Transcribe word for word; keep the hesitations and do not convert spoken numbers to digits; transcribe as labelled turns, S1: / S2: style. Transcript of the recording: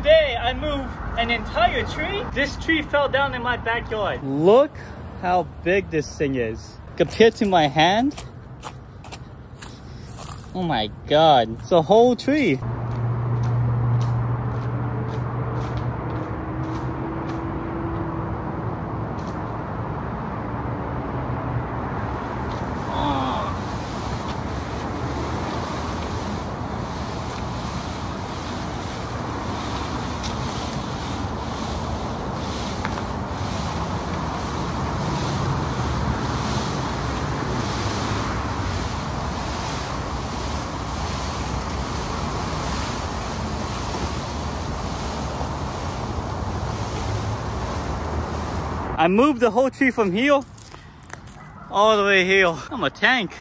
S1: Today I moved an entire tree. This tree fell down in my backyard. Look how big this thing is. Compared to my hand. Oh my god, it's a whole tree. I moved the whole tree from here all the way here. I'm a tank.